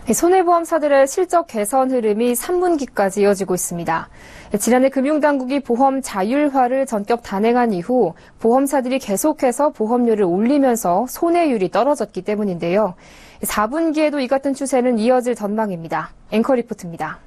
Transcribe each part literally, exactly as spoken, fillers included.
손해보험사들의 실적 개선 흐름이 삼 분기까지 이어지고 있습니다. 지난해 금융당국이 보험 자율화를 전격 단행한 이후 보험사들이 계속해서 보험료를 올리면서 손해율이 떨어졌기 때문인데요. 사 분기에도 이 같은 추세는 이어질 전망입니다. 앵커 리포트입니다.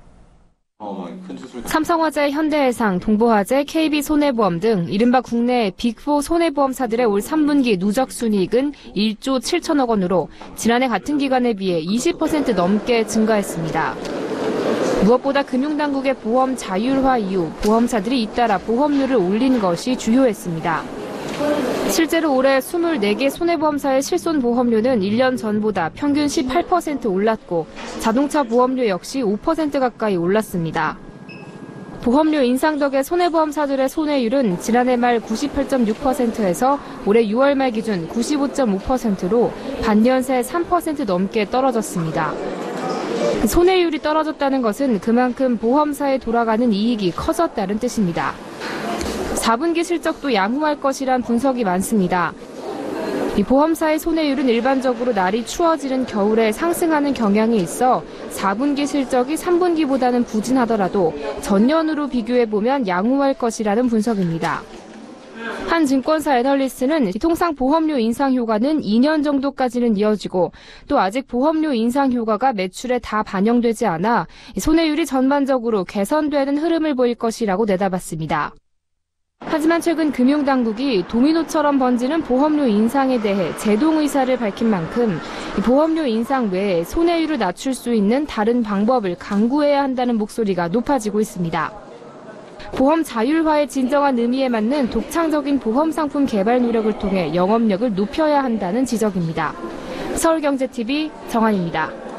삼성화재, 현대해상, 동보화재, 케이비손해보험 등 이른바 국내 빅사 손해보험사들의 올 삼 분기 누적 순이익은 일조 칠천억 원으로 지난해 같은 기간에 비해 이십 퍼센트 넘게 증가했습니다. 무엇보다 금융당국의 보험 자율화 이후 보험사들이 잇따라 보험료를 올린 것이 주요했습니다. 실제로 올해 이십사 개 손해보험사의 실손보험료는 일 년 전보다 평균 십팔 퍼센트 올랐고 자동차 보험료 역시 오 퍼센트 가까이 올랐습니다. 보험료 인상 덕에 손해보험사들의 손해율은 지난해 말 구십팔 점 육 퍼센트에서 올해 유월 말 기준 구십오 점 오 퍼센트로 반년 새 삼 퍼센트 넘게 떨어졌습니다. 손해율이 떨어졌다는 것은 그만큼 보험사에 돌아가는 이익이 커졌다는 뜻입니다. 사 분기 실적도 양호할 것이란 분석이 많습니다. 이 보험사의 손해율은 일반적으로 날이 추워지는 겨울에 상승하는 경향이 있어 사 분기 실적이 삼 분기보다는 부진하더라도 전년으로 비교해보면 양호할 것이라는 분석입니다. 한 증권사 애널리스트는 통상 보험료 인상 효과는 이 년 정도까지는 이어지고 또 아직 보험료 인상 효과가 매출에 다 반영되지 않아 손해율이 전반적으로 개선되는 흐름을 보일 것이라고 내다봤습니다. 하지만 최근 금융당국이 도미노처럼 번지는 보험료 인상에 대해 제동 의사를 밝힌 만큼 보험료 인상 외에 손해율을 낮출 수 있는 다른 방법을 강구해야 한다는 목소리가 높아지고 있습니다. 보험 자율화의 진정한 의미에 맞는 독창적인 보험 상품 개발 노력을 통해 영업력을 높여야 한다는 지적입니다. 서울경제티비 정한입니다.